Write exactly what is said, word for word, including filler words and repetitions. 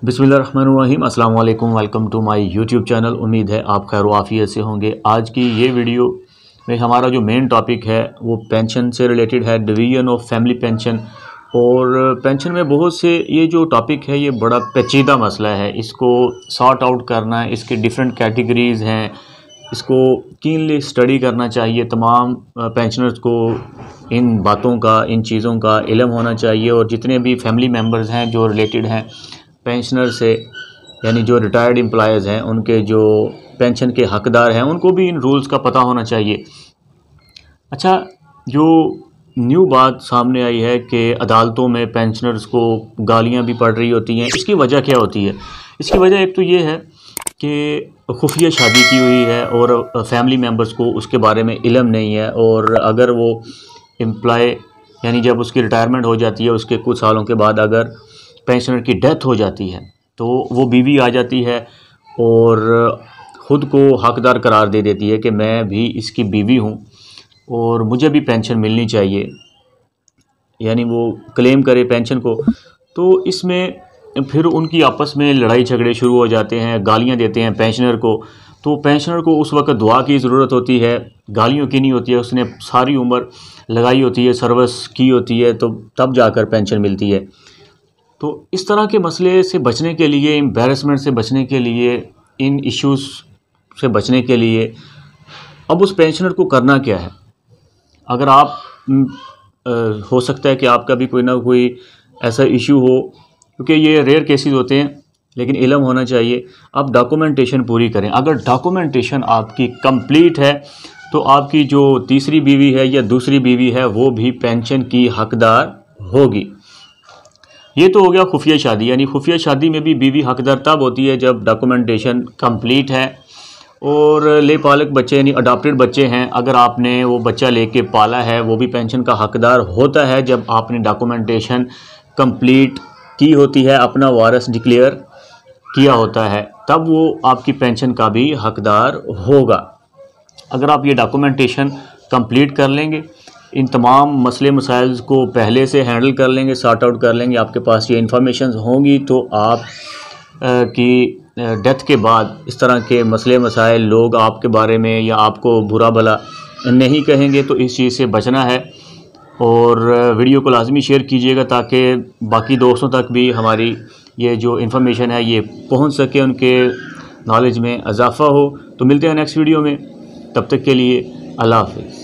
बिस्मिल्लाहिर्रहमानिर्रहीम अस्सलाम वालेकुम। Welcome to my YouTube channel. उम्मीद है आप खैर आफियत से होंगे। आज की ये वीडियो में हमारा जो मेन टॉपिक है वो पेंशन से रिलेटेड है, डिवीज़न ऑफ फैमिली पेंशन। और पेंशन में बहुत से ये जो टॉपिक है ये बड़ा पेचीदा मसला है, इसको सॉर्ट आउट करना, इसके डिफरेंट कैटेगरीज़ हैं, इसको कीनली स्टडी करना चाहिए। तमाम पेंशनर्स को इन बातों का, इन चीज़ों का इल्म होना चाहिए। और जितने भी फैमिली मेम्बर्स हैं जो रिलेटेड हैं पेंशनर से, यानी जो रिटायर्ड एम्प्लॉयज़ हैं, उनके जो पेंशन के हकदार हैं, उनको भी इन रूल्स का पता होना चाहिए। अच्छा, जो न्यू बात सामने आई है कि अदालतों में पेंशनर्स को गालियां भी पड़ रही होती हैं, इसकी वजह क्या होती है? इसकी वजह एक तो ये है कि खुफिया शादी की हुई है और फैमिली मेम्बर्स को उसके बारे में इल्म नहीं है। और अगर वो एम्प्लॉय, यानी जब उसकी रिटायरमेंट हो जाती है, उसके कुछ सालों के बाद अगर पेंशनर की डेथ हो जाती है तो वो बीवी आ जाती है और ख़ुद को हकदार करार दे देती है कि मैं भी इसकी बीवी हूँ और मुझे भी पेंशन मिलनी चाहिए, यानी वो क्लेम करे पेंशन को। तो इसमें फिर उनकी आपस में लड़ाई झगड़े शुरू हो जाते हैं, गालियाँ देते हैं पेंशनर को। तो पेंशनर को उस वक्त दुआ की ज़रूरत होती है, गालियों की नहीं होती है। उसने सारी उम्र लगाई होती है, सर्विस की होती है, तो तब जाकर पेंशन मिलती है। तो इस तरह के मसले से बचने के लिए, एम्बैरसमेंट से बचने के लिए, इन इश्यूज़ से बचने के लिए अब उस पेंशनर को करना क्या है? अगर आप आ, हो सकता है कि आपका भी कोई ना कोई ऐसा इशू हो, क्योंकि ये रेयर केसेस होते हैं, लेकिन इल्म होना चाहिए। आप डॉक्यूमेंटेशन पूरी करें। अगर डॉक्यूमेंटेशन आपकी कंप्लीट है तो आपकी जो तीसरी बीवी है या दूसरी बीवी है वो भी पेंशन की हकदार होगी। ये तो हो गया खुफिया शादी, यानी खुफिया शादी में भी बीवी हकदार तब होती है जब डॉक्यूमेंटेशन कंप्लीट है। और ले पालक बच्चे, यानी अडॉप्टेड बच्चे हैं, अगर आपने वो बच्चा लेके पाला है, वो भी पेंशन का हकदार होता है जब आपने डॉक्यूमेंटेशन कंप्लीट की होती है, अपना वारिस डिक्लेयर किया होता है, तब वो आपकी पेंशन का भी हकदार होगा। अगर आप ये डॉक्यूमेंटेशन कंप्लीट कर लेंगे, इन तमाम मसले मसाइल को पहले से हैंडल कर लेंगे, सॉर्ट आउट कर लेंगे, आपके पास ये इन्फॉर्मेशन होंगी, तो आप की डेथ के बाद इस तरह के मसले मसाइल लोग आपके बारे में या आपको बुरा भला नहीं कहेंगे। तो इस चीज़ से बचना है। और वीडियो को लाजमी शेयर कीजिएगा ताकि बाकी दोस्तों तक भी हमारी ये जो इन्फॉर्मेशन है ये पहुंच सके, उनके नॉलेज में इजाफ़ा हो। तो मिलते हैं नेक्स्ट वीडियो में, तब तक के लिए अल्लाह हाफ़िज़।